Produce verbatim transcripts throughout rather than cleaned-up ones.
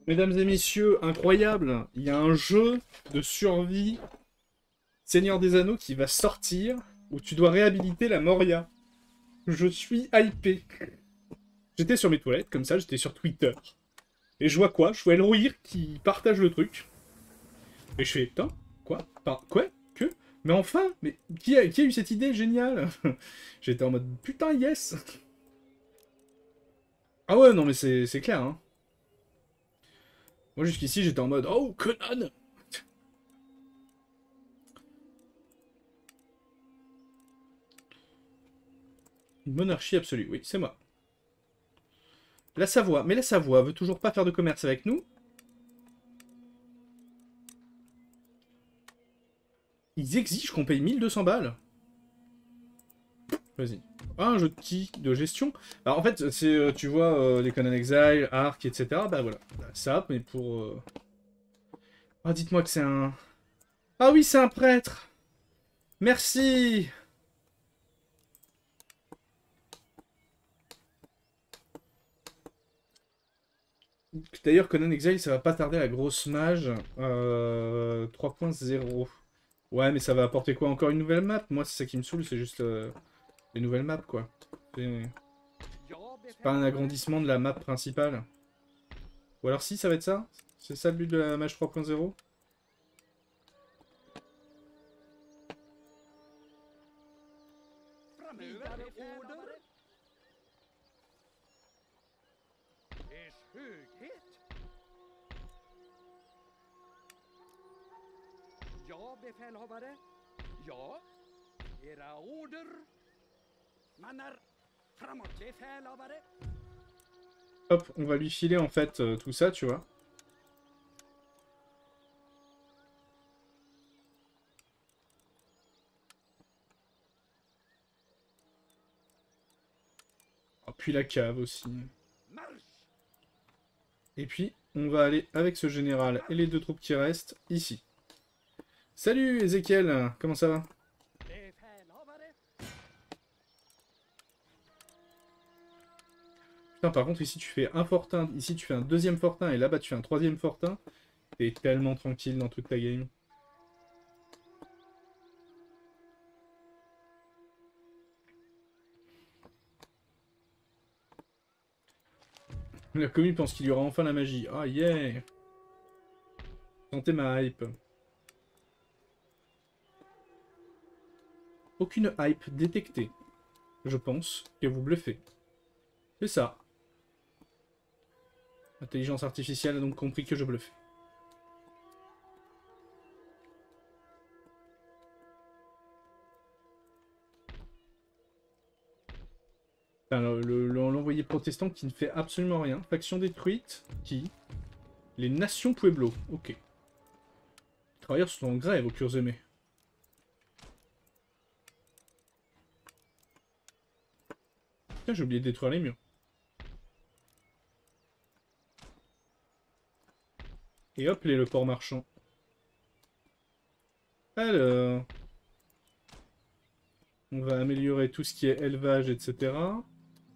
Mesdames et messieurs, incroyable, il y a un jeu de survie Seigneur des Anneaux qui va sortir où tu dois réhabiliter la Moria. Je suis hypé. J'étais sur mes toilettes, comme ça, j'étais sur Twitter. Et je vois quoi? Je vois Elrohir qui partage le truc. Et je fais, putain, quoi? Par quoi? Que? Mais enfin, mais qui a, qui a eu cette idée géniale? J'étais en mode, putain, yes. Ah ouais, non mais c'est clair, hein. Moi jusqu'ici, j'étais en mode, oh, Conan! Monarchie absolue, oui, c'est moi. La Savoie. Mais la Savoie veut toujours pas faire de commerce avec nous. Ils exigent qu'on paye mille deux cents balles. Vas-y. Ah, un jeu de qui? De gestion? Alors en fait, c'est, euh, tu vois, euh, les Conan Exile, Ark, et cetera. Bah voilà. Bah, ça, mais pour... Euh... Ah, dites-moi que c'est un... Ah oui, c'est un prêtre! Merci! D'ailleurs, Conan Exile, ça va pas tarder la grosse mage. Euh... trois point zéro. Ouais, mais ça va apporter quoi? Encore une nouvelle map? Moi, c'est ça qui me saoule, c'est juste euh, les nouvelles maps, quoi. C'est pas un agrandissement de la map principale. Ou alors si, ça va être ça? C'est ça le but de la mage trois point zéro? Ja, befälhavare. Ja, era order. Mannar, framåt, befälhavare. Hop, on va lui filer en fait euh, tout ça, tu vois. Oh, puis la cave aussi. Et puis, on va aller avec ce général et les deux troupes qui restent ici. Salut Ezekiel, comment ça va? Putain, par contre, ici tu fais un fortin, ici tu fais un deuxième fortin, et là-bas tu fais un troisième fortin. T'es tellement tranquille dans toute ta game. La commune pense qu'il y aura enfin la magie. Ah yeah! Sentez ma hype. Aucune hype détectée. Je pense que vous bluffez. C'est ça. L'intelligence artificielle a donc compris que je bluffe. L'envoyé protestant qui ne fait absolument rien. Faction détruite. Qui? Les nations Pueblo. Ok. Les travailleurs sont en grève au Kurzeme. Tiens, j'ai oublié de détruire les murs. Et hop, les le port marchand. Alors... On va améliorer tout ce qui est élevage, et cetera.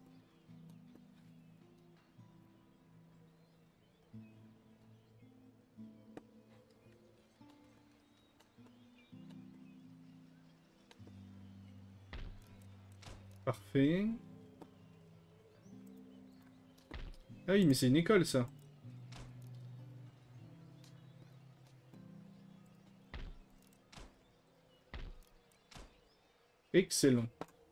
Parfait. Ah oui, mais c'est une école, ça. Excellent.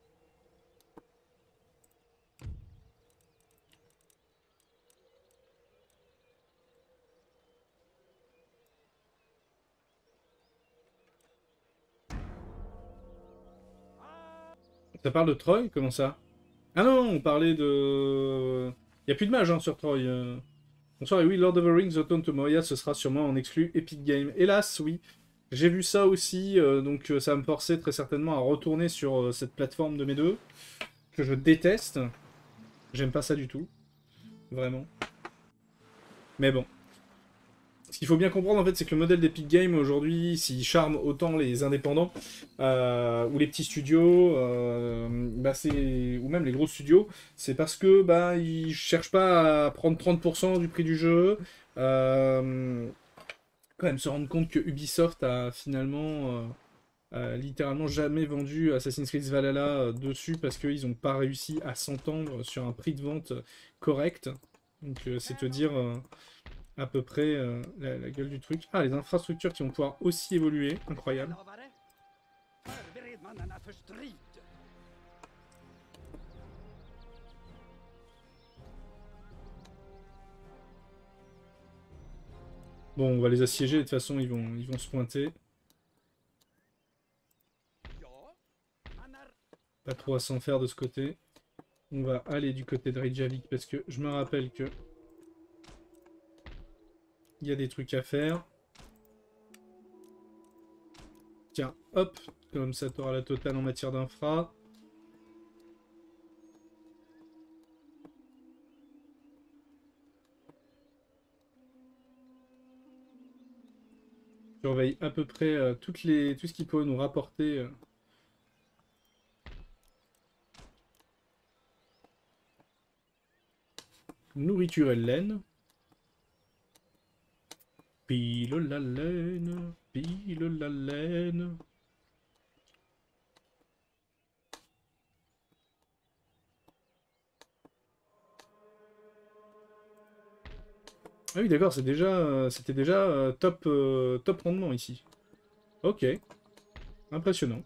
Ça parle de Troy? Comment ça? Ah non, on parlait de... Il n'y a plus de mage hein, sur Troy. euh. Bonsoir, et oui, Lord of the Rings, Autumn to Moria, ce sera sûrement en exclu Epic Game. Hélas, oui. J'ai vu ça aussi, euh, donc euh, ça va me forcer très certainement à retourner sur euh, cette plateforme de mes deux, que je déteste. J'aime pas ça du tout. Vraiment. Mais bon. Ce qu'il faut bien comprendre, en fait, c'est que le modèle d'Epic Games, aujourd'hui, s'il charme autant les indépendants, euh, ou les petits studios, euh, bah c'est... ou même les gros studios, c'est parce que bah, ils cherchent pas à prendre trente pour cent du prix du jeu, euh, quand même se rendre compte que Ubisoft a finalement... euh, euh, littéralement jamais vendu Assassin's Creed Valhalla euh, dessus parce qu'ils n'ont pas réussi à s'entendre sur un prix de vente correct. Donc euh, c'est te dire euh, à peu près euh, la, la gueule du truc. Ah, les infrastructures qui vont pouvoir aussi évoluer, incroyable. Bon, on va les assiéger, de toute façon ils vont, ils vont se pointer. Pas trop à s'en faire de ce côté. On va aller du côté de Reykjavik parce que je me rappelle que il y a des trucs à faire. Tiens, hop, comme ça tu auras la totale en matière d'infra. Surveille à peu près euh, toutes les, tout ce qui peut nous rapporter... Euh, nourriture et laine. Pile la laine, pile la laine. Ah oui, d'accord, c'est déjà, euh, c'était déjà euh, top, euh, top rendement ici. Ok, impressionnant.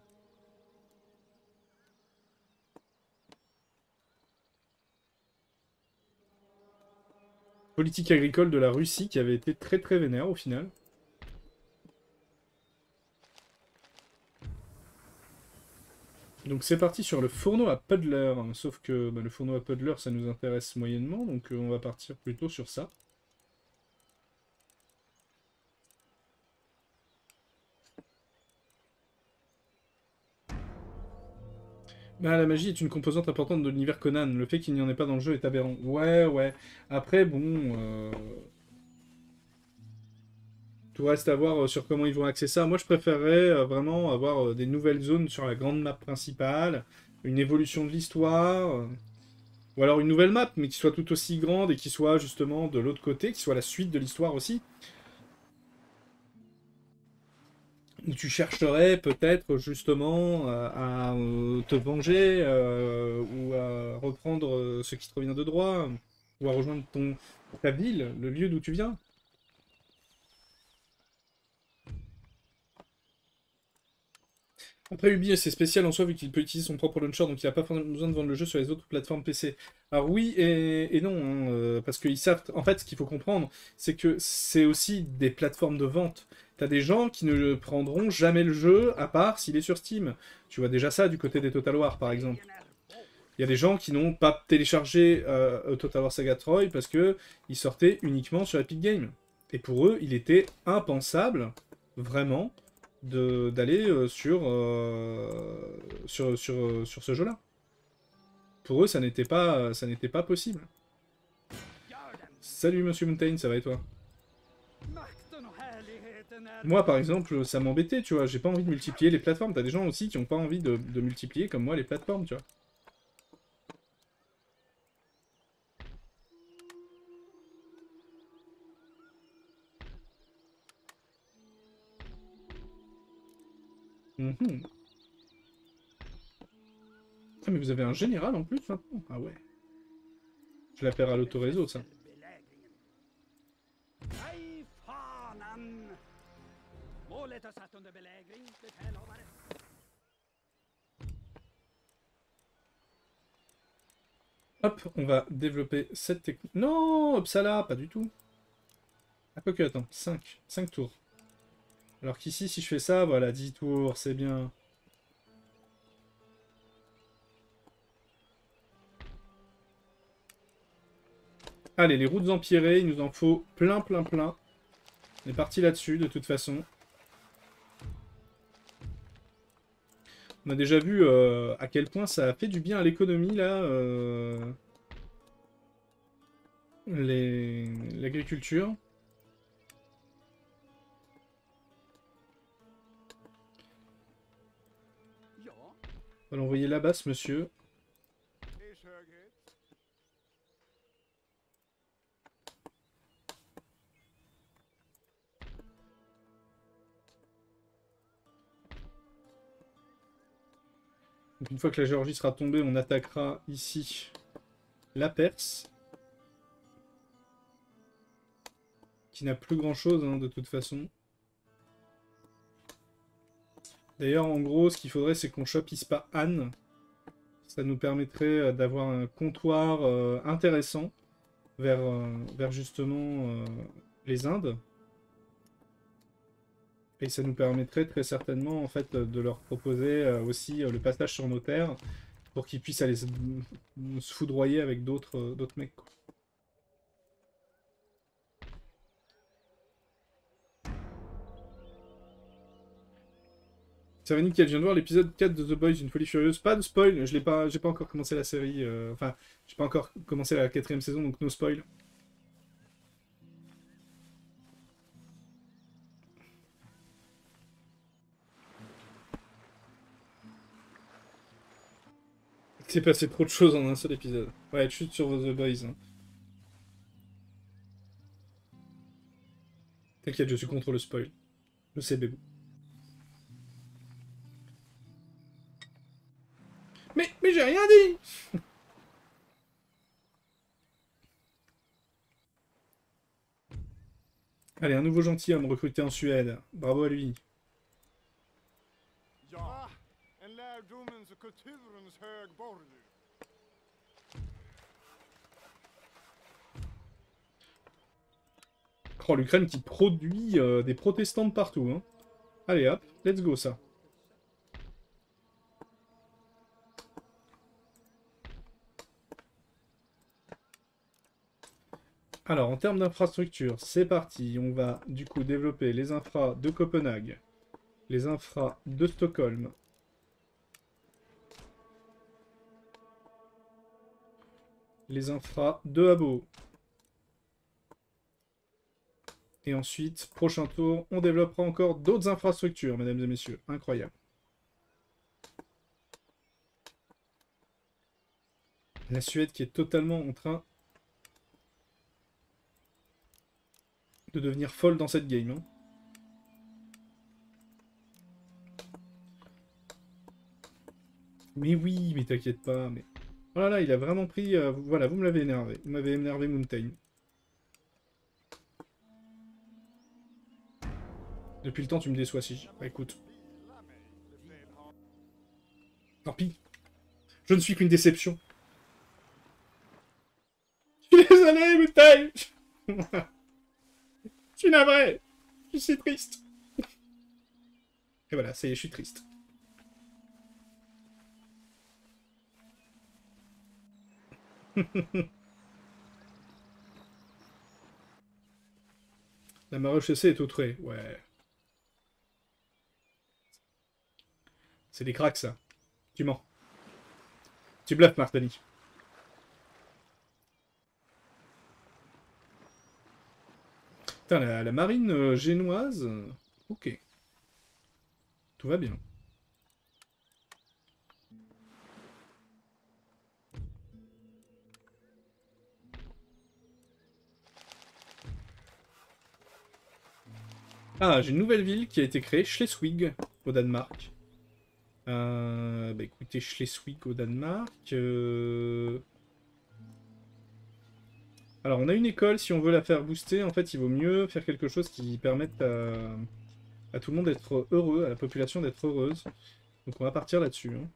Politique agricole de la Russie qui avait été très très vénère au final. Donc c'est parti sur le fourneau à puddler, sauf que bah, le fourneau à puddler ça nous intéresse moyennement, donc euh, on va partir plutôt sur ça. Bah, la magie est une composante importante de l'univers Conan. Le fait qu'il n'y en ait pas dans le jeu est aberrant. Ouais, ouais. Après, bon... Euh... Tout reste à voir euh, sur comment ils vont axer ça. Moi, je préférerais euh, vraiment avoir euh, des nouvelles zones sur la grande map principale, une évolution de l'histoire, euh, ou alors une nouvelle map, mais qui soit tout aussi grande et qui soit justement de l'autre côté, qui soit la suite de l'histoire aussi. Où tu chercherais peut-être justement euh, à euh, te venger euh, ou à reprendre euh, ce qui te revient de droit, ou à rejoindre ton, ta ville, le lieu d'où tu viens. Après, Ubi, c'est spécial en soi vu qu'il peut utiliser son propre launcher, donc il n'a pas besoin de vendre le jeu sur les autres plateformes P C. Alors oui et, et non, hein, euh, parce qu'ils savent... En fait, ce qu'il faut comprendre, c'est que c'est aussi des plateformes de vente. T'as des gens qui ne prendront jamais le jeu, à part s'il est sur Steam. Tu vois déjà ça du côté des Total War, par exemple. Il y a des gens qui n'ont pas téléchargé euh, Total War Saga Troy parce que il sortait uniquement sur Epic Games. Et pour eux, il était impensable, vraiment, d'aller euh, sur, euh, sur, sur, euh, sur ce jeu-là. Pour eux, ça n'était pas, ça n'était pas possible. Salut Monsieur Mountain, ça va et toi? Moi, par exemple, ça m'embêtait, tu vois. J'ai pas envie de multiplier les plateformes. T'as des gens aussi qui ont pas envie de, de multiplier, comme moi, les plateformes, tu vois. Mm-hmm. Ah, mais vous avez un général en plus maintenant? Ah ouais. Je l'appelle à l'autoréseau, ça. Hop, on va développer cette technique. Non, Uppsala, pas du tout. Ah, quoique, attends, cinq. cinq tours. Alors qu'ici, si je fais ça, voilà, dix tours, c'est bien. Allez, les routes empirées, il nous en faut plein, plein, plein. On est parti là-dessus, de toute façon. On a déjà vu euh, à quel point ça a fait du bien à l'économie, là. Euh... L'agriculture. On va l'envoyer là-bas, ce monsieur. Donc, une fois que la Géorgie sera tombée, on attaquera ici la Perse. Qui n'a plus grand-chose, hein, de toute façon. D'ailleurs, en gros, ce qu'il faudrait, c'est qu'on chope Ispahan. Ça nous permettrait d'avoir un comptoir euh, intéressant vers, euh, vers justement euh, les Indes. Et ça nous permettrait très certainement en fait de leur proposer euh, aussi euh, le passage sur nos terres pour qu'ils puissent aller se, se foudroyer avec d'autres euh, d'autres mecs, quoi. C'est nickel, je viens de voir l'épisode quatre de The Boys, une folie furieuse. Pas de spoil, je l'ai pas, j'ai pas encore commencé la série. Euh, enfin, j'ai pas encore commencé la quatrième saison, donc no spoil. Il s'est passé trop de choses en un seul épisode. Ouais, chute sur The Boys. Hein. T'inquiète, je suis contre le spoil. Je sais, bébé. Mais, mais j'ai rien dit. Allez, un nouveau gentilhomme recruté en Suède. Bravo à lui. Oh, l'Ukraine qui produit euh, des protestants de partout. Hein. Allez hop, let's go ça. Alors, en termes d'infrastructure, c'est parti. On va du coup développer les infras de Copenhague, les infras de Stockholm, les infras de Habbo. Et ensuite, prochain tour, on développera encore d'autres infrastructures, mesdames et messieurs. Incroyable. La Suède qui est totalement en train de devenir folle dans cette game. Hein. Mais oui, mais t'inquiète pas. Mais... Oh là là, il a vraiment pris... Euh, voilà, vous me l'avez énervé. Vous m'avez énervé, Mountain. Depuis le temps, tu me déçois, si. Bah écoute. Tant pis. Je ne suis qu'une déception. Je suis désolé, Mountain. Je suis navré. Je suis triste. Et voilà, ça y est, je suis triste. La maréchaussée est outrée, ouais. C'est des cracks, ça. Tu mens. Tu bluffes, Martoni. Putain, la, la marine euh, génoise... Euh, ok. Tout va bien. Ah, j'ai une nouvelle ville qui a été créée, Schleswig, au Danemark. Euh, bah écoutez, Schleswig au Danemark. Euh... Alors, on a une école, si on veut la faire booster, en fait, il vaut mieux faire quelque chose qui permette à, à tout le monde d'être heureux, à la population d'être heureuse. Donc on va partir là-dessus. Hein.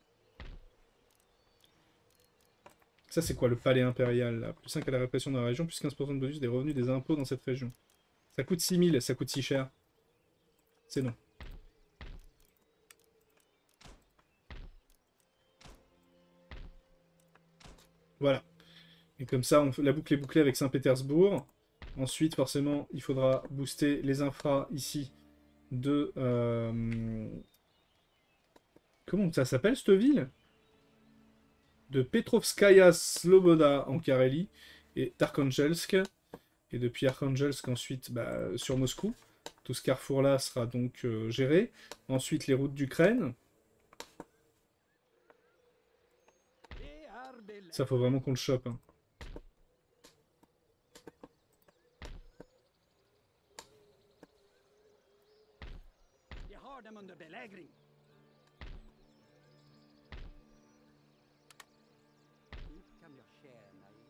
Ça, c'est quoi le palais impérial, là? Plus cinq à la répression dans la région, plus quinze pour cent de bonus des revenus des impôts dans cette région. Ça coûte six mille, ça coûte si cher. C'est non. Voilà. Et comme ça, on, la boucle est bouclée avec Saint-Pétersbourg. Ensuite, forcément, il faudra booster les infras ici de... Euh... Comment ça s'appelle, cette ville? De Petrovskaya Sloboda en Carélie et d'Arkhangelsk. Et depuis Arkhangelsk, ensuite, bah, sur Moscou. Tout ce carrefour-là sera donc euh, géré. Ensuite, les routes d'Ukraine. Ça, faut vraiment qu'on le chope. Hein. Jag har dem under belägring. Hur kan jag tjäna er?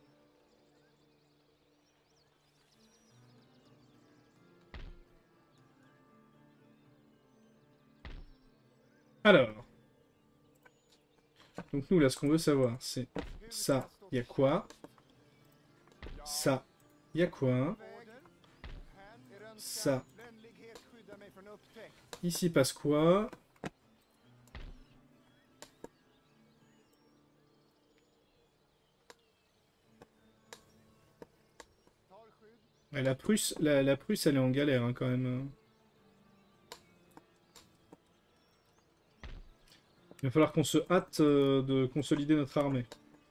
Alors. Donc nous, là, ce qu'on veut savoir, c'est ça, il y a quoi? Ça, il y a quoi? Ça. Ici passe quoi? Ouais, la Prusse, la, la Prusse, elle est en galère hein, quand même. Il va falloir qu'on se hâte euh, de consolider notre armée.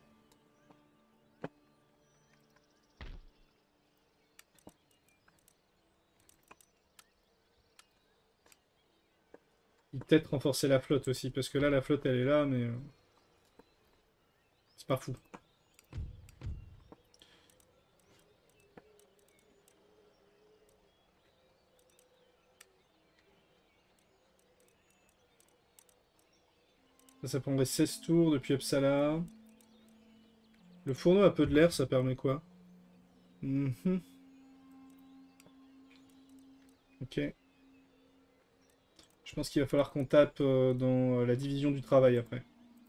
Et peut-être renforcer la flotte aussi, parce que là, la flotte, elle est là, mais... Euh... C'est pas fou. Ça, ça prendrait seize tours depuis Uppsala. Le fourneau a peu de l'air, ça permet quoi? Mm-hmm. Ok. Je pense qu'il va falloir qu'on tape euh, dans la division du travail après.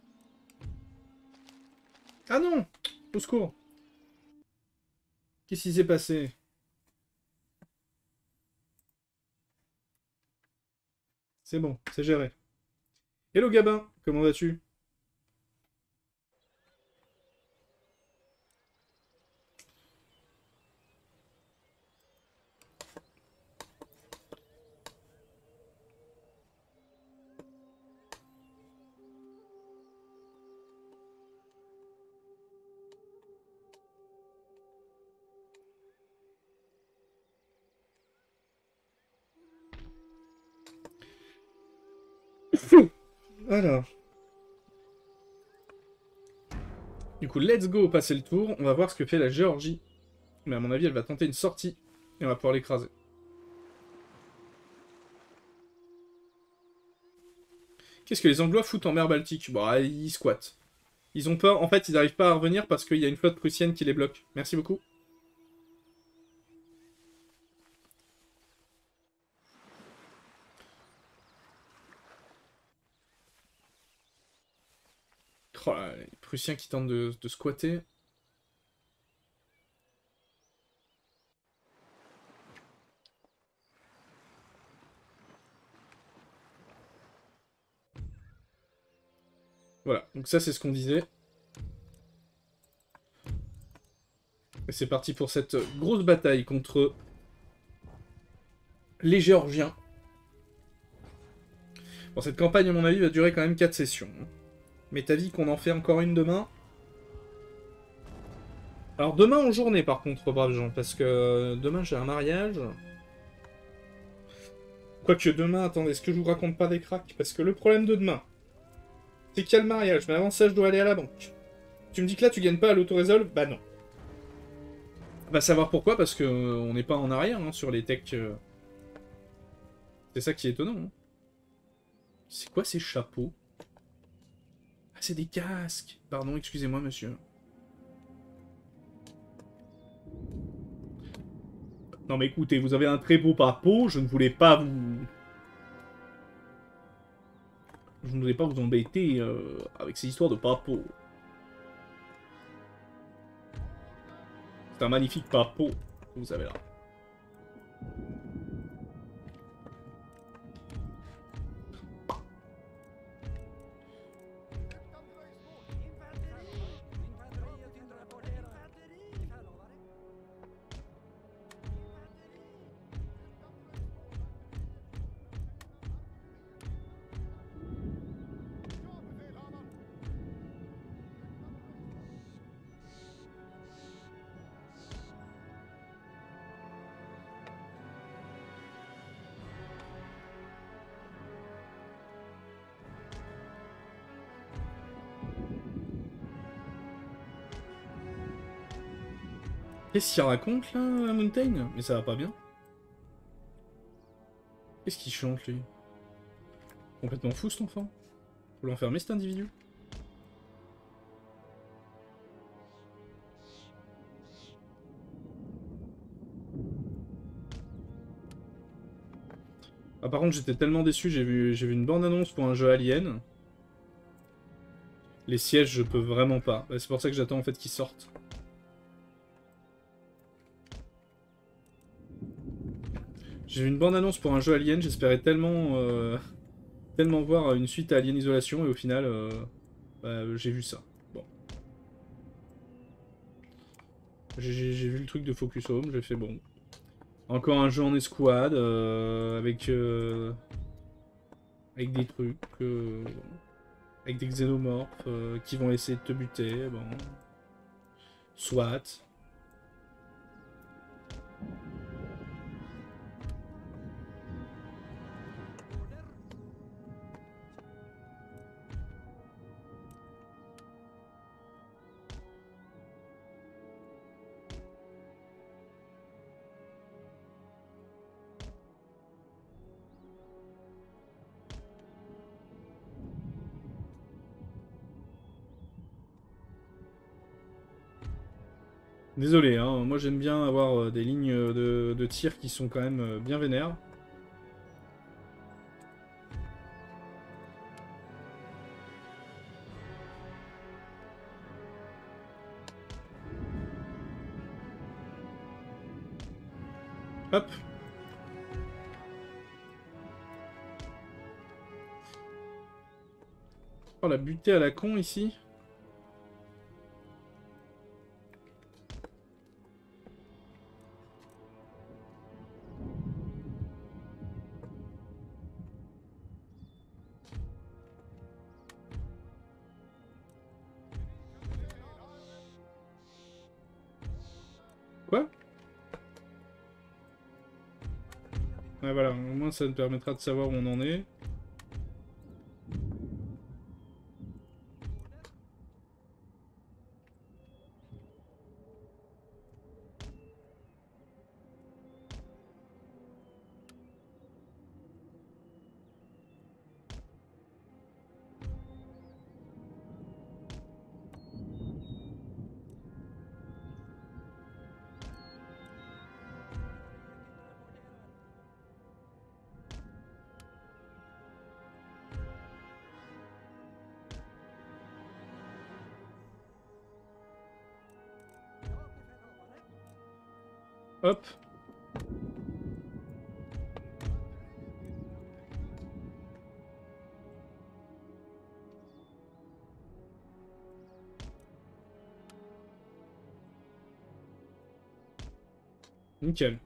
Ah non! Au secours! Qu'est-ce qui s'est passé? C'est bon, c'est géré. Hello Gabin, comment vas-tu? Alors. Du coup, let's go passer le tour. On va voir ce que fait la Géorgie. Mais à mon avis, elle va tenter une sortie. Et on va pouvoir l'écraser. Qu'est-ce que les Anglois foutent en mer Baltique? Bah, ils squattent. Ils ont peur. En fait, ils n'arrivent pas à revenir parce qu'il y a une flotte prussienne qui les bloque. Merci beaucoup. Oh là, les Prussiens qui tentent de, de squatter. Voilà, donc ça c'est ce qu'on disait. Et c'est parti pour cette grosse bataille contre les Géorgiens. Bon, cette campagne, à mon avis, va durer quand même quatre sessions. Mais t'as dit qu'on en fait encore une demain? Alors demain en journée par contre, braves gens, parce que demain j'ai un mariage. Quoique demain, attendez, est-ce que je vous raconte pas des cracks? Parce que le problème de demain, c'est qu'il y a le mariage, mais avant ça je dois aller à la banque. Tu me dis que là tu gagnes pas à l'autorésolve? Bah non. Va savoir pourquoi, parce que euh, on n'est pas en arrière hein, sur les techs. Euh... C'est ça qui est étonnant. Hein. C'est quoi ces chapeaux? Ah c'est des casques. Pardon, excusez-moi monsieur. Non mais écoutez, vous avez un très beau papeau, je ne voulais pas vous... Je ne voulais pas vous embêter euh, avec ces histoires de papeau. C'est un magnifique papeau que vous avez là. Qu'est-ce qu'il raconte là, Mountain? Mais ça va pas bien. Qu'est-ce qu'il chante lui? Complètement fou cet enfant. Faut l'enfermer cet individu. Ah par contre j'étais tellement déçu, j'ai vu, j'ai vu une bande-annonce pour un jeu Alien. Les sièges je peux vraiment pas. Bah, c'est pour ça que j'attends en fait qu'ils sortent. J'ai vu une bande-annonce pour un jeu Alien, j'espérais tellement, euh, tellement voir une suite à Alien Isolation et au final, euh, bah, j'ai vu ça. Bon. J'ai vu le truc de Focus Home, j'ai fait bon. Encore un jeu en escouade, euh, avec, euh, avec des trucs, euh, avec des xénomorphes euh, qui vont essayer de te buter, bon. Soit. Désolé, hein, moi j'aime bien avoir euh, des lignes de, de tir qui sont quand même euh, bien vénères. Hop. Oh la butée à la con ici. Quoi? Ouais voilà, au moins ça me permettra de savoir où on en est. Hop. Nickel.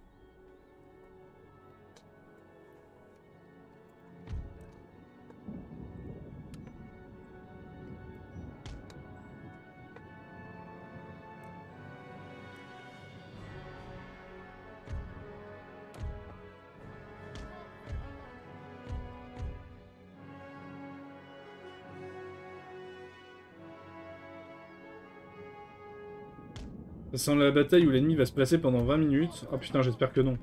Ça sent la bataille où l'ennemi va se placer pendant vingt minutes. Oh putain, j'espère que non.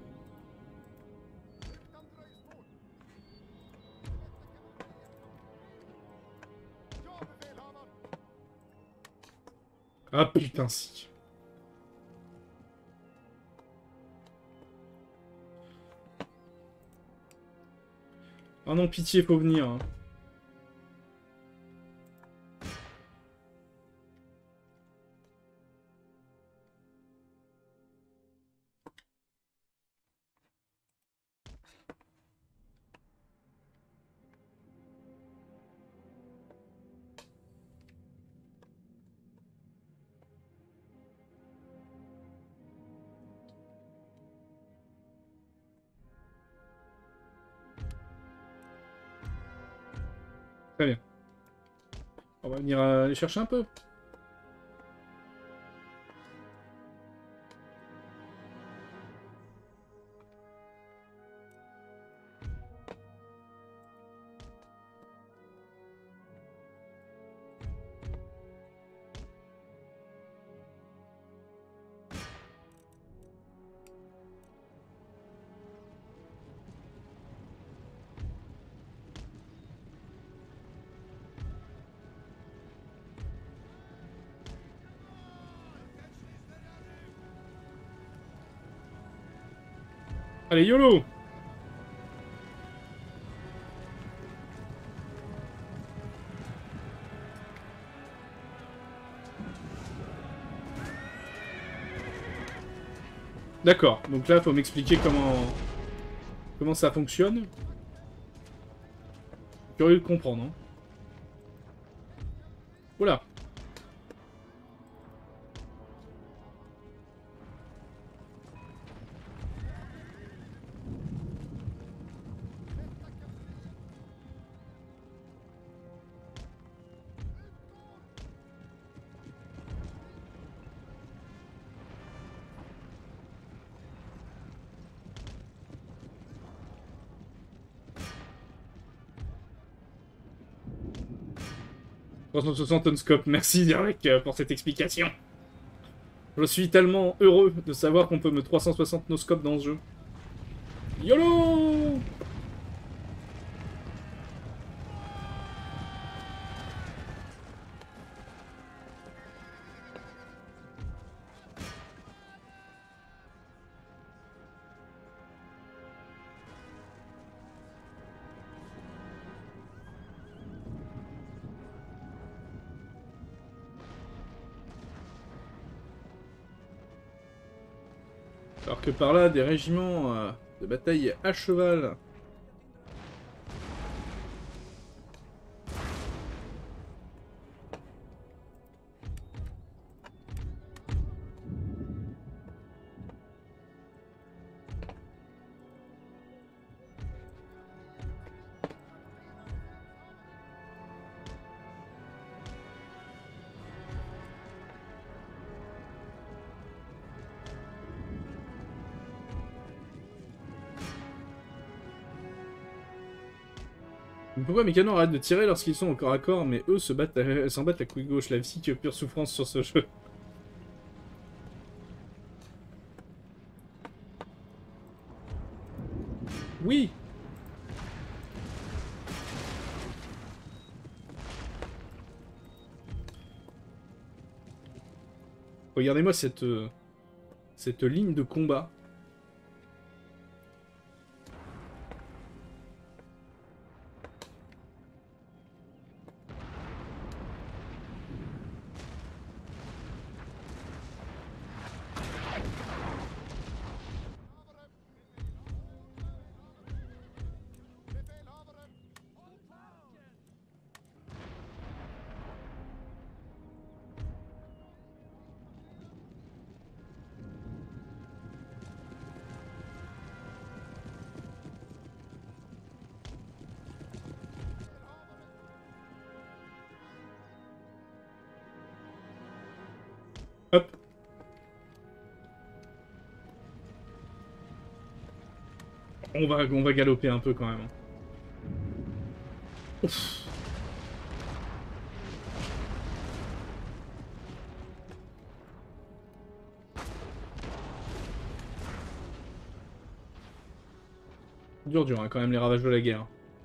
Ah putain si. Oh non, pitié, faut venir. Hein. Très bien. On va venir euh, aller chercher un peu. Allez, YOLO! D'accord, donc là, faut m'expliquer comment... comment ça fonctionne. Curieux de comprendre, hein. Oula! trois cent soixante on scope, merci Derek pour cette explication. Je suis tellement heureux de savoir qu'on peut me trois cent soixante no-scope dans ce jeu. YOLO! Alors que par là, des régiments euh, de bataille à cheval. Pourquoi mes canons arrêtent de tirer lorsqu'ils sont au corps à corps, mais eux se battent à... s'en battent la couille gauche, la vie que pure souffrance sur ce jeu. Oui. Regardez-moi cette... Euh, cette ligne de combat. Hop. On va, on va galoper un peu quand même. Ouf. Dur dur hein, quand même les ravages de la guerre.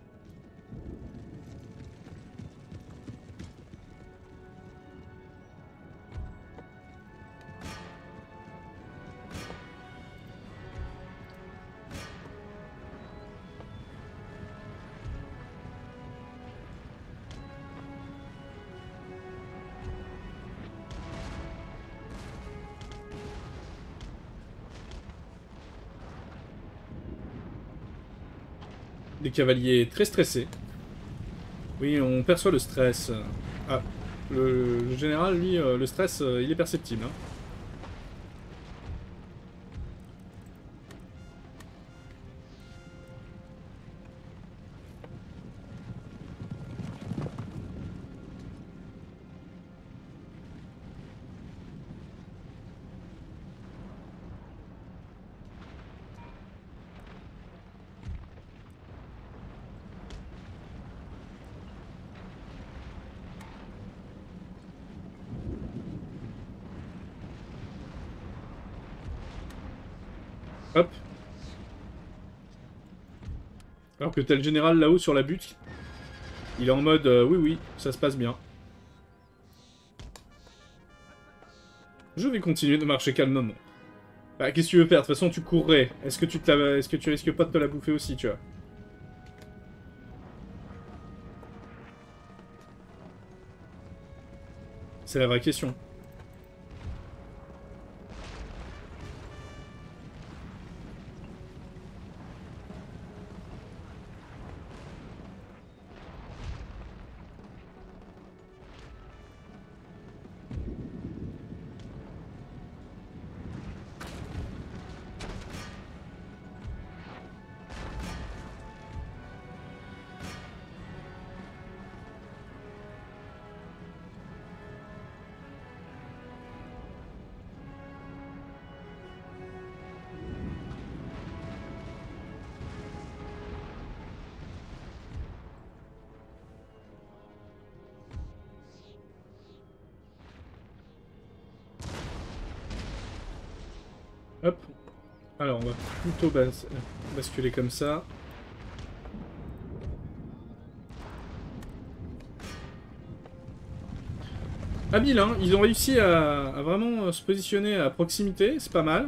Des cavaliers très stressés. Oui, on perçoit le stress. Ah, le, le général, lui, euh, le stress, euh, il est perceptible. Hein. Hop. Alors que t'as le général là-haut sur la butte. Il est en mode euh, oui oui, ça se passe bien. Je vais continuer de marcher calmement. Bah, qu'est-ce que tu veux faire? De toute façon, tu courrais. Est-ce que tu te la... Est-ce que tu risques pas de te la bouffer aussi, tu vois? C'est la vraie question. Hop. Alors, on va plutôt bas basculer comme ça. Habile, hein. Ils ont réussi à, à vraiment se positionner à proximité. C'est pas mal.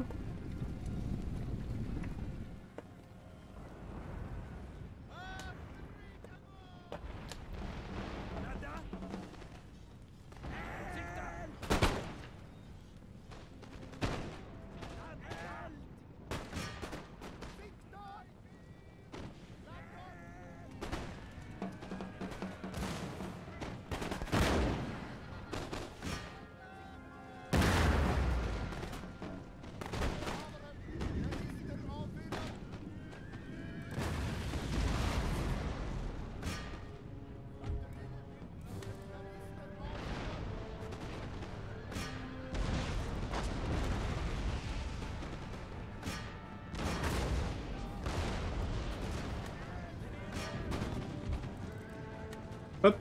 Hop.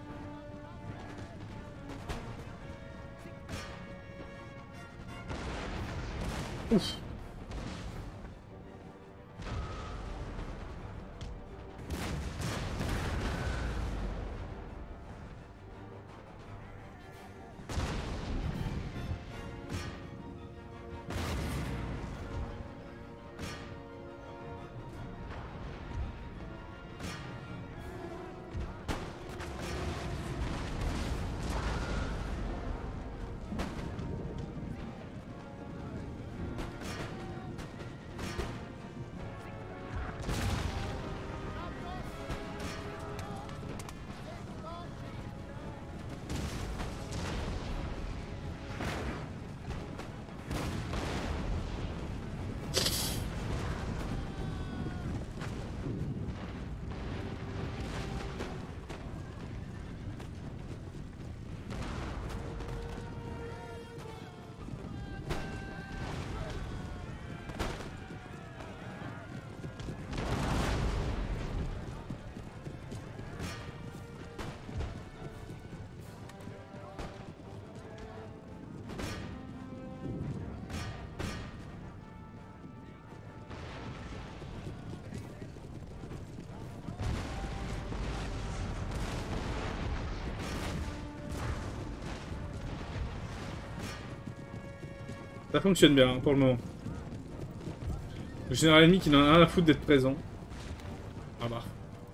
Ouf. Ça fonctionne bien, hein, pour le moment. Le général ennemi qui n'en a rien à foutre d'être présent. Ah bah.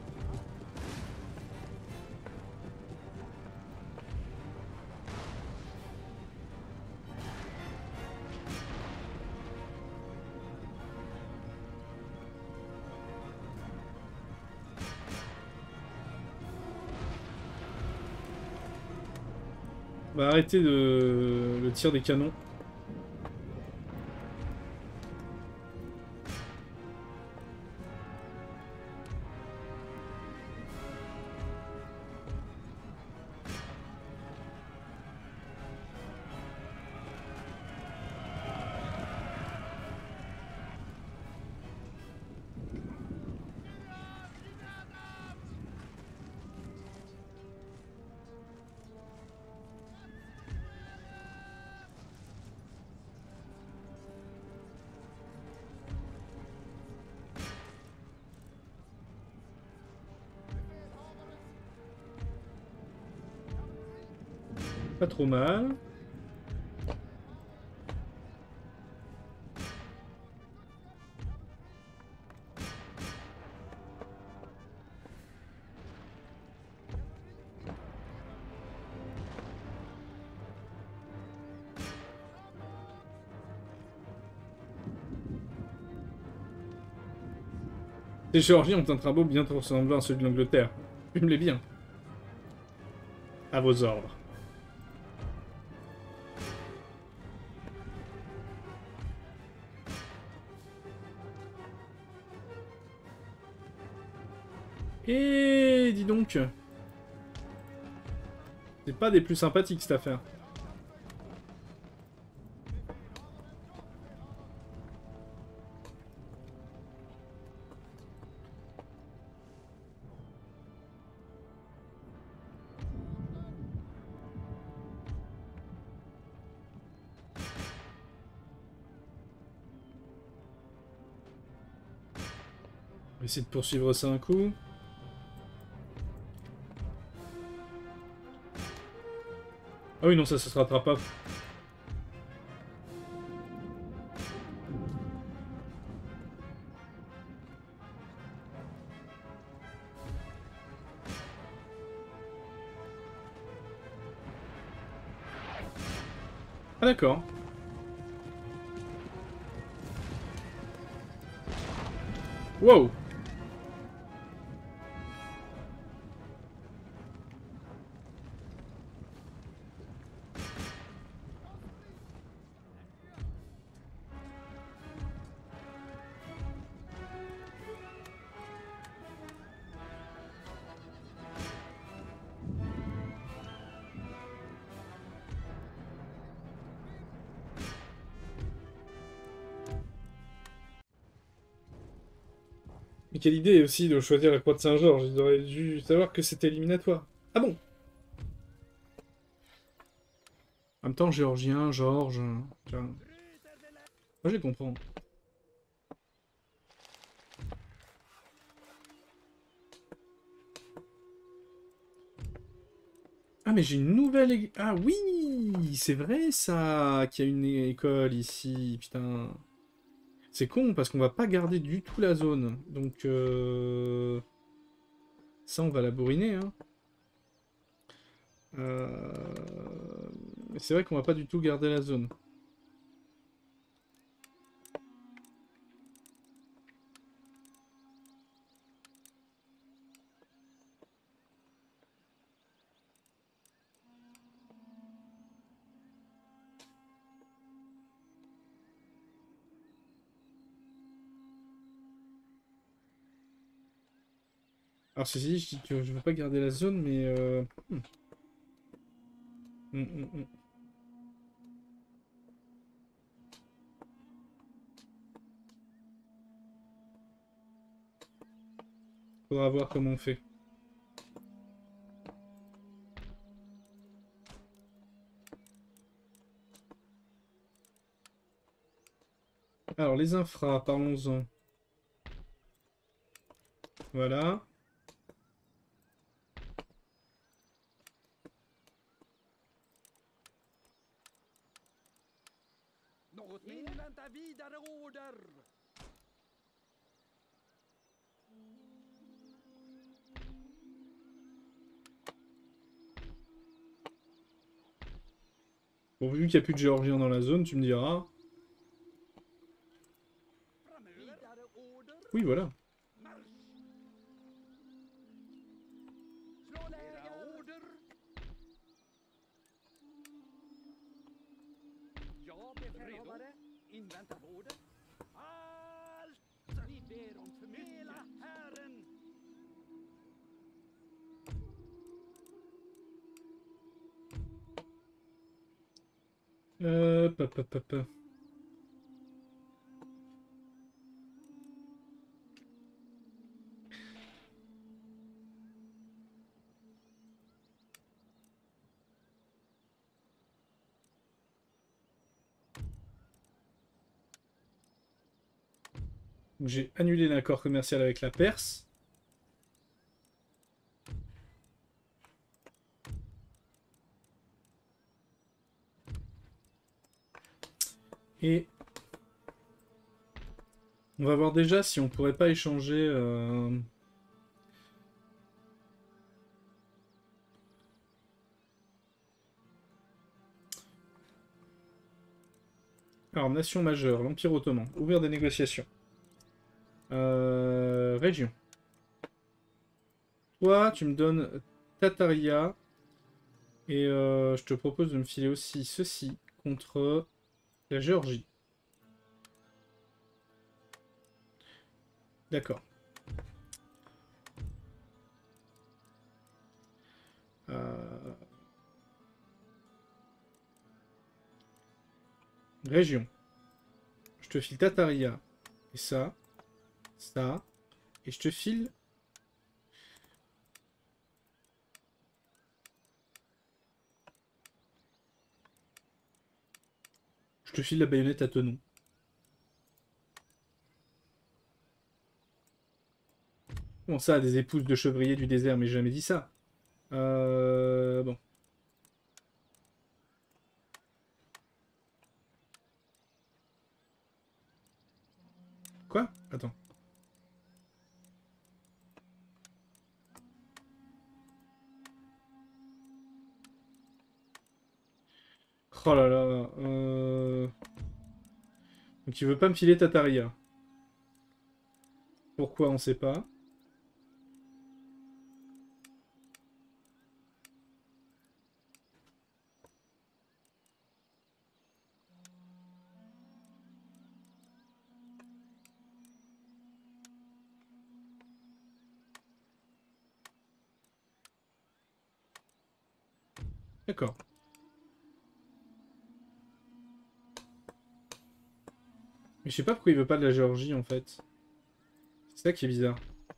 On va arrêter de... le tir des canons. Pas trop mal. Les Géorgiens ont un travaux bien trop ressemblant à celui de l'Angleterre. Fume-les bien. À vos ordres. Et dis donc. C'est pas des plus sympathiques cette affaire. On va essayer de poursuivre ça un coup. Ah oui, non, ça, ça se rattrape pas. Ah d'accord. Wow. Mais quelle idée aussi de choisir la croix de Saint-Georges. Ils auraient dû savoir que c'était éliminatoire. Ah bon? En même temps, géorgien, Georges... Tiens. Moi, je les comprends. Ah, mais j'ai une nouvelle... é- Ah oui! C'est vrai, ça! Qu'il y a une école ici. Putain. C'est con, parce qu'on va pas garder du tout la zone. Donc, euh... ça, on va la bourriner, hein. Euh... Mais c'est vrai qu'on va pas du tout garder la zone. Alors, ceci dit, je dis que je veux pas garder la zone, mais... Euh... hmm. Hmm, hmm, hmm. Faudra voir comment on fait. Alors, les infras, parlons-en. Voilà. Något mer? Invänta vidare order! Bon, vu qu'il n'y a plus de géorgiens dans la zone, tu me diras. Vidare order! Oui, voilà. Marsch! Slå läger! Order! Ja, befälhavare. Invänta order. Allt! Vi ber om förmedla Herren! Euh, pa, pa, pa, pa. J'ai annulé l'accord commercial avec la Perse. Et on va voir déjà si on pourrait pas échanger... Euh... Alors, nation majeure, l'Empire ottoman. Ouvrir des négociations. Euh... Euh, région. Toi, tu me donnes Tataria. Et euh, je te propose de me filer aussi ceci contre la Géorgie. D'accord. Euh... Région. Je te file Tataria. Et ça. Ça. Et je te file... Je te file la baïonnette à Tenon. Bon, ça, des épouses de chevriers du désert, mais j'ai jamais dit ça. Euh... Bon. Quoi? Attends. Oh là là. Euh... Donc il veut pas me filer Tataria. Pourquoi, on sait pas. D'accord. Mais je sais pas pourquoi il veut pas de la Géorgie, en fait. C'est ça qui est bizarre.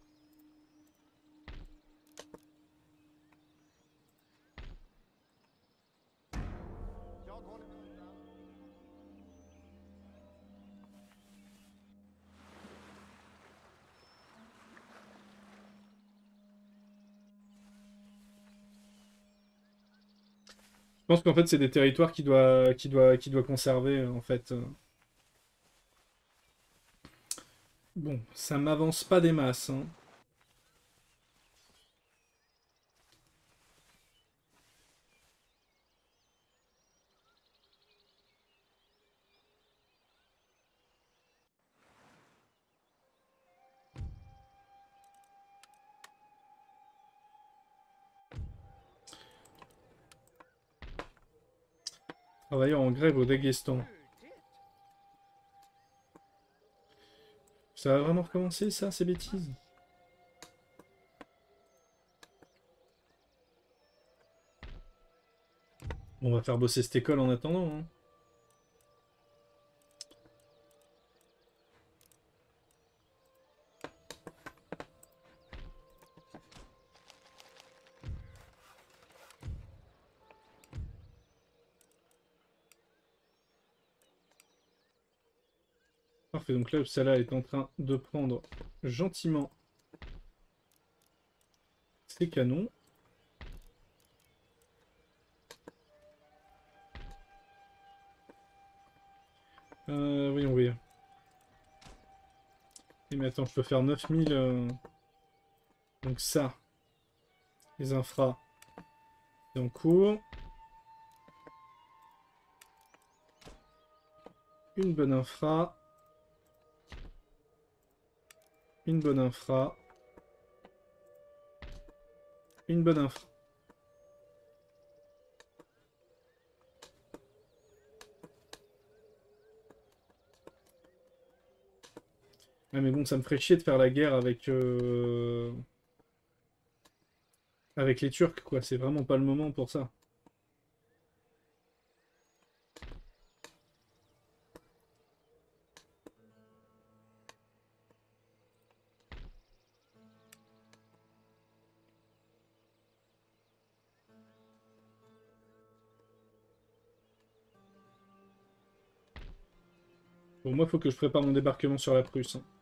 Je pense qu'en fait, c'est des territoires qu'il doit, qu'il doit, qu'il doit conserver, en fait. Bon, ça m'avance pas des masses, hein. Travailleurs en grève au Daghestan. Ça va vraiment recommencer, ça, ces bêtises? On va faire bosser cette école en attendant, hein. Parfait, donc là, Uppsala est en train de prendre gentiment ses canons. Euh, voyons voir. Et mais attends, je peux faire neuf mille... Euh... Donc ça, les infras, c'est en cours. Une bonne infra. Une bonne infra. Une bonne infra. Ouais, mais bon, ça me ferait chier de faire la guerre avec... Euh... Avec les Turcs, quoi. C'est vraiment pas le moment pour ça. Bon, moi, faut que je prépare mon débarquement sur la Prusse, hein.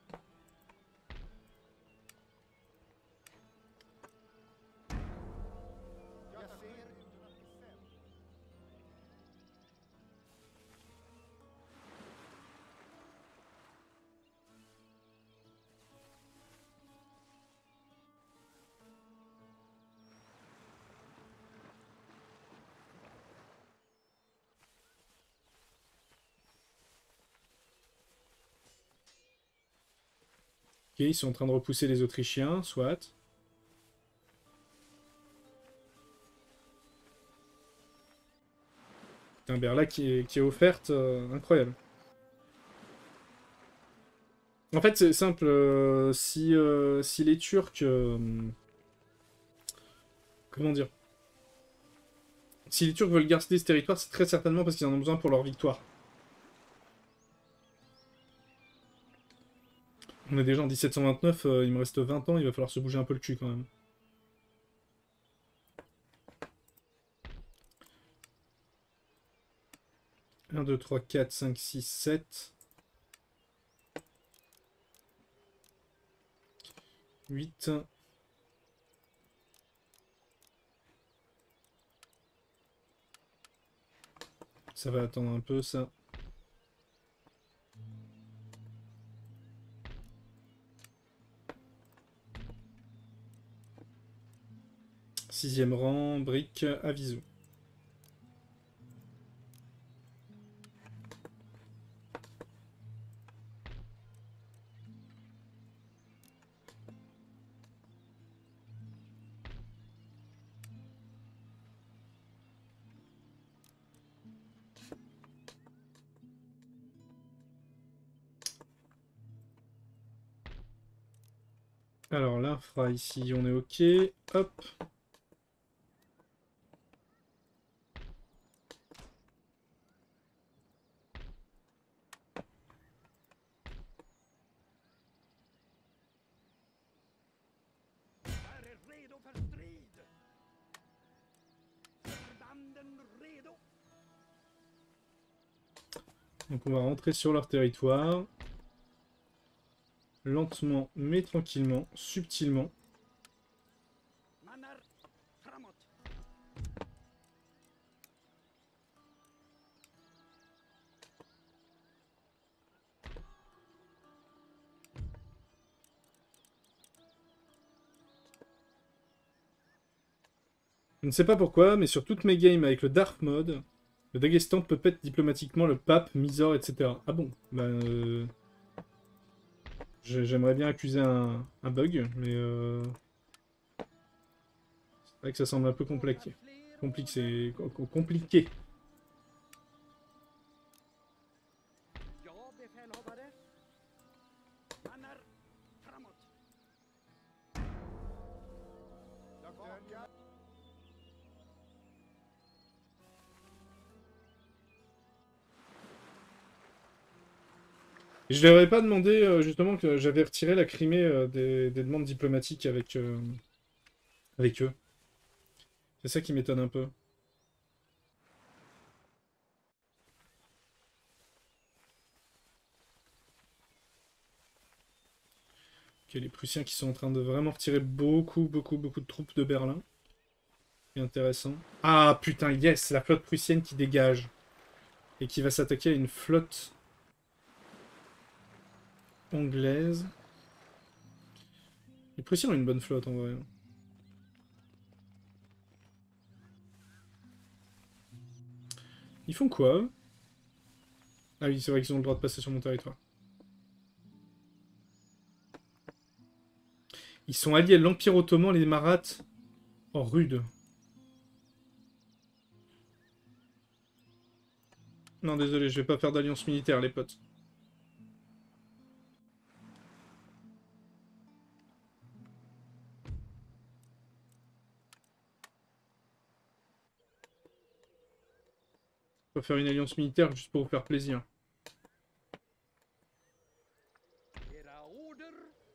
Ok, ils sont en train de repousser les Autrichiens, soit. Putain, Berla qui est, qui est offerte, euh, incroyable. En fait, c'est simple, euh, si, euh, si les Turcs... euh, comment dire? Si les Turcs veulent garder ce territoire, c'est très certainement parce qu'ils en ont besoin pour leur victoire. On est déjà en mille sept cent vingt-neuf, euh, il me reste vingt ans, il va falloir se bouger un peu le cul quand même. un, deux, trois, quatre, cinq, six, sept... huit... Ça va attendre un peu, ça. Sixième rang, brique, aviso. Alors l'infra ici, on est ok. Hop. Är er redo för strid? Förbanden redo? Donc on va rentrer sur leur territoire. Lentement, mais tranquillement, subtilement. Mannar framåt. Je ne sais pas pourquoi, mais sur toutes mes games avec le Dark Mode, le Daghestan peut pète diplomatiquement le pape, Mysore, et cetera. Ah bon? Bah, euh... j'aimerais bien accuser un, un bug, mais euh... c'est vrai que ça semble un peu compliqué. Compliqué, c'est compliqué. Ja, befälhavare. Mannar framåt. Et je leur avais pas demandé euh, justement que j'avais retiré la Crimée euh, des, des demandes diplomatiques avec, euh, avec eux. C'est ça qui m'étonne un peu. Ok, les Prussiens qui sont en train de vraiment retirer beaucoup, beaucoup, beaucoup de troupes de Berlin. C'est intéressant. Ah putain, yes, la flotte prussienne qui dégage. Et qui va s'attaquer à une flotte anglaise. Les Prussiens ont une bonne flotte en vrai. Ils font quoi eux? Ah oui, c'est vrai qu'ils ont le droit de passer sur mon territoire. Ils sont alliés à l'Empire Ottoman, les Maraths. Oh, rude. Non, désolé, je vais pas faire d'alliance militaire, les potes. Je vais faire une alliance militaire juste pour vous faire plaisir. Era order.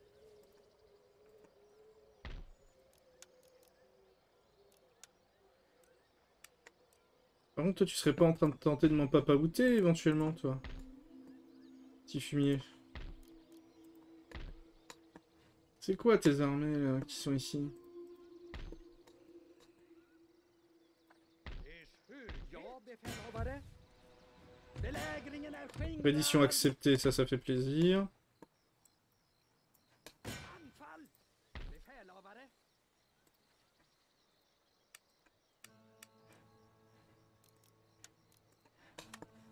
Par contre, toi, tu serais pas en train de tenter de m'en papaouter, éventuellement, toi? Petit fumier. C'est quoi tes armées, là, qui sont ici? Ja, befälhavare. Belägringen är skingrad. Reddition acceptée, ça, ça fait plaisir. Anfall. Befälhavare.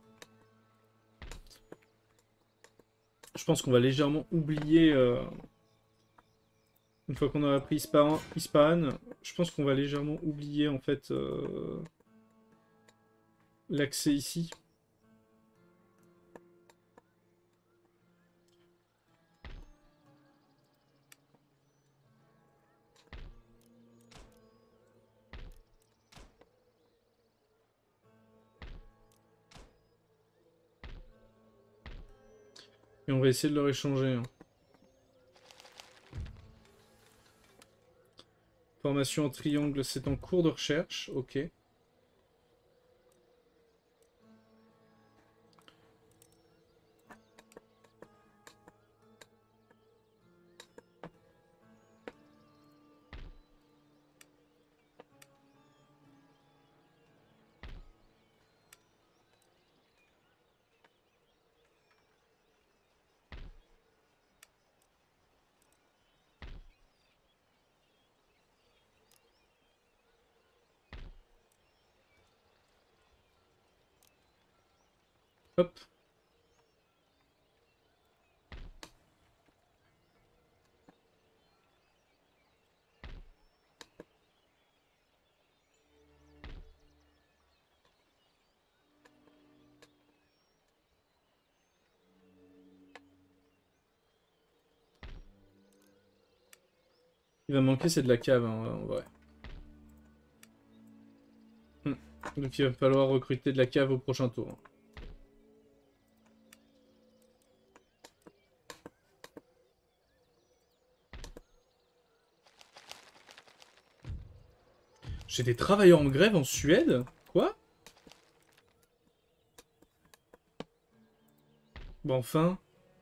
Je pense qu'on va légèrement oublier... Euh... Une fois qu'on aura pris Ispahan, Ispahan, je pense qu'on va légèrement oublier en fait euh, l'accès ici. Et on va essayer de leur échanger. Hein. Formation en triangle, c'est en cours de recherche. Ok. Hop. Il va manquer, c'est de la cave, hein, en vrai. Hmm. Donc il va falloir recruter de la cave au prochain tour. J'ai des travailleurs en grève en Suède? Quoi? Bon, enfin.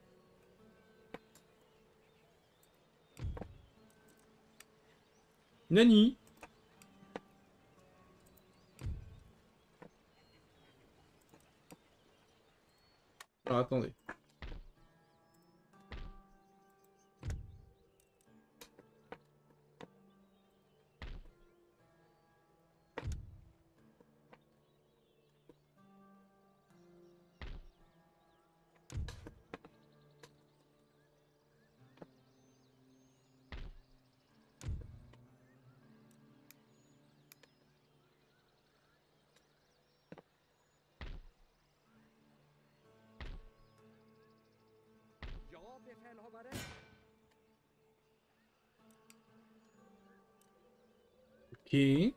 Nani? Alors attendez. Ja, befälhavare. Ok.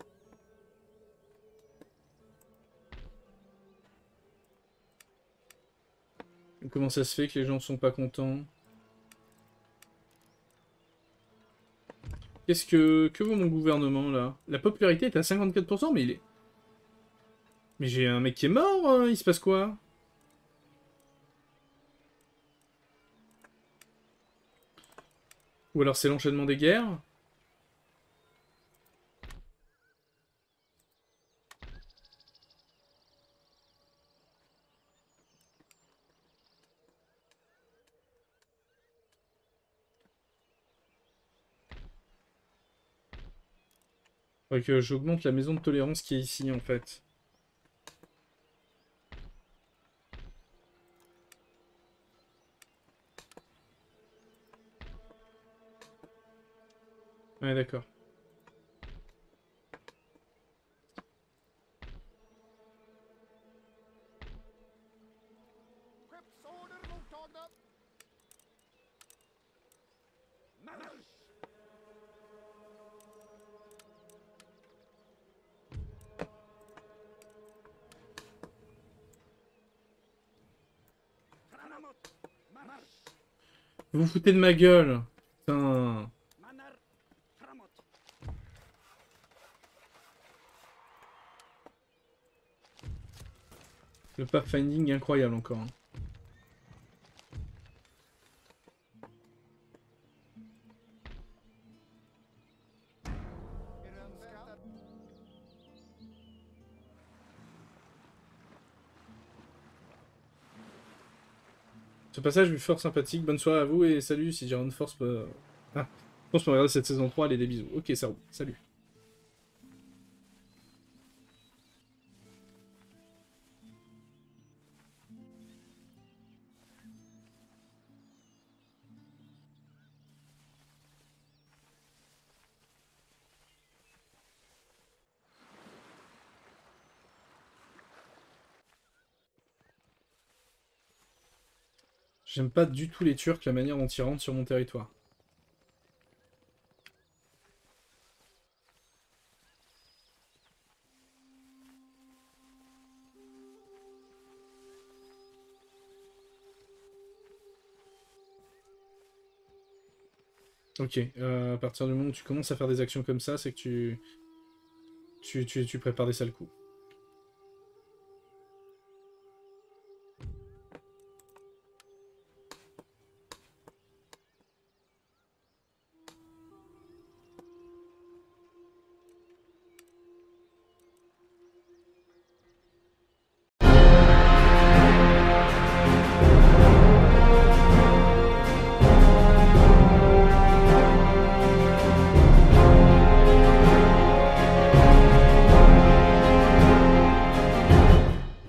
Comment ça se fait que les gens sont pas contents? Qu'est-ce que... Que vaut mon gouvernement, là? La popularité est à cinquante-quatre pour cent, mais il est... Mais j'ai un mec qui est mort, hein, il se passe quoi? Ou alors c'est l'enchaînement des guerres? Faudrait que j'augmente la maison de tolérance qui est ici, en fait. Ouais, d'accord. Skeppsorder mottagna. Marsch! Framåt! Marsch! Vous vous foutez de ma gueule. Putain. Mannar, framåt! Le pathfinding incroyable encore. Hein. Ce passage lui fort sympathique. Bonne soirée à vous et salut si Jaron Force peut... Ah, je pense qu'on va regarder cette saison trois, allez des bisous. Ok, ça roule. Salut. J'aime pas du tout les Turcs, la manière dont ils rentrent sur mon territoire. Ok, euh, à partir du moment où tu commences à faire des actions comme ça, c'est que tu... Tu, tu, tu prépares des sales coups.